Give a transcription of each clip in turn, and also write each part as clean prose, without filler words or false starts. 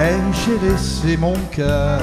mais j'ai laissé mon cœur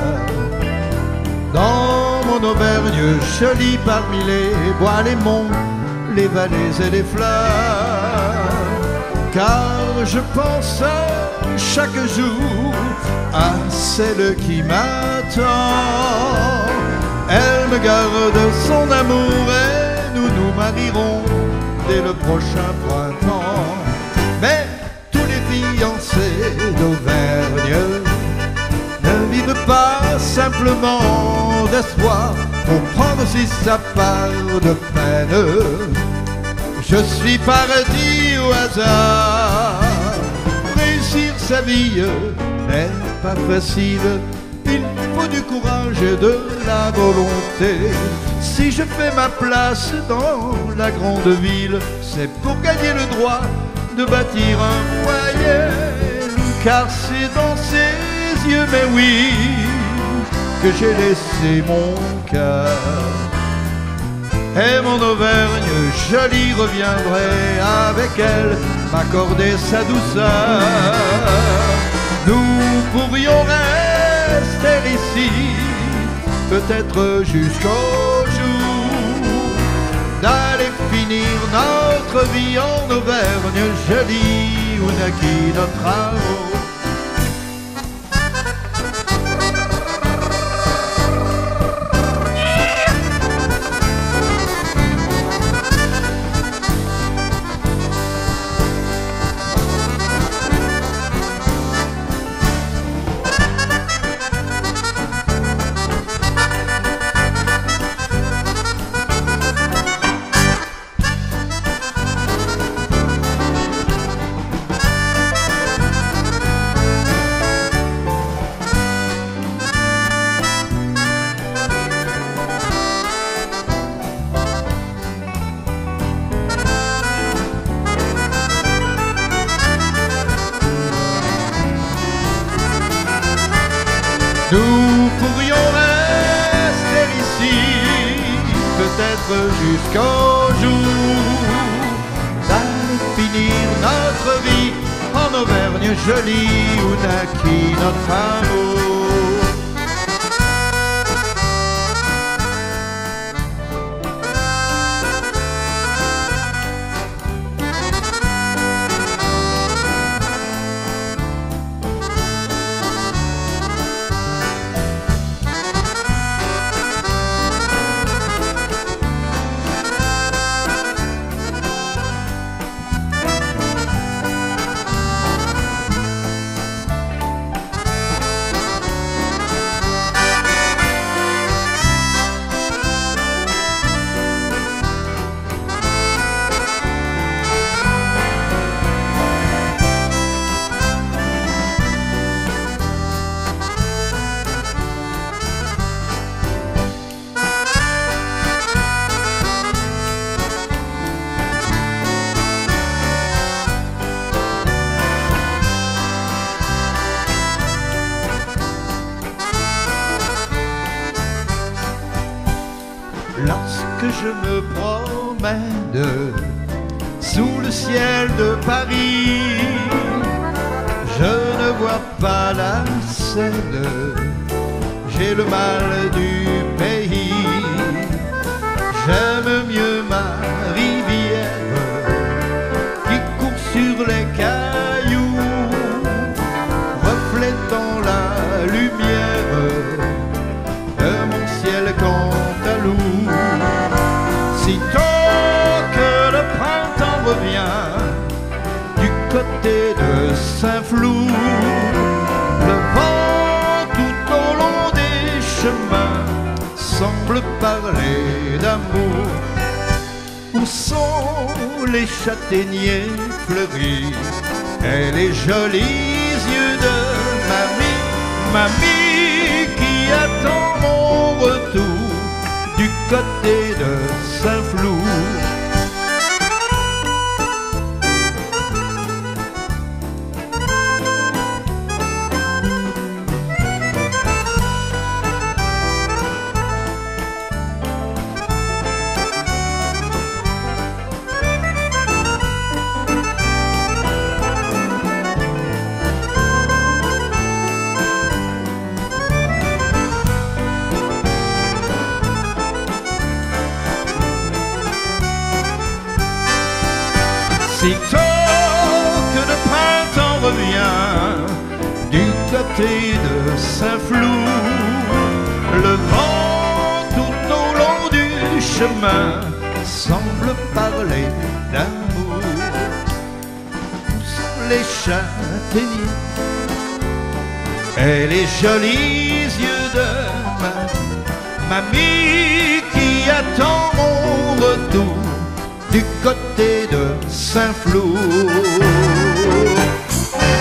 dans mon Auvergne jolie parmi les bois, les monts, les vallées et les fleurs. Car je pense chaque jour à celle qui m'attend. Elle me garde son amour et nous nous marierons dès le prochain printemps. Mais tous les fiancés d'Auvergne ne vivent pas simplement d'espoir pour prendre si sa part de peine. Je suis parti au hasard. Réussir sa vie n'est pas facile. Il faut du courage et de la volonté. Si je fais ma place dans la grande ville, c'est pour gagner le droit de bâtir un foyer. Car c'est dans ses yeux, mais oui, que j'ai laissé mon cœur. Et mon Auvergne jolie reviendrait avec elle m'accorder sa douceur. Nous pourrions rester ici, peut-être jusqu'au jour d'aller finir notre vie en Auvergne jolie où naquit notre amour. Nous pourrions rester ici, peut-être jusqu'au jour d'aller finir notre vie en Auvergne jolie où naquit notre amour. Lorsque je me promène sous le ciel de Paris, je ne vois pas la Seine, j'ai le mal du pays. J'aime mieux ma rivière qui court sur les cailloux, reflétant la lumière de mon ciel cantalou. Sitôt que le printemps revient du côté de Saint-Flour, le vent tout au long des chemins semble parler d'amour. Où sont les châtaigniers fleuris et les jolis yeux de mamie qui attend mon retour du côté de Saint-Flour. Sitôt que le printemps revient du côté de Saint-Flour, le vent tout au long du chemin semble parler d'amour. Où sont les châtaigniers et les jolis yeux de mamie qui attend mon retour du côté de Saint-Flour?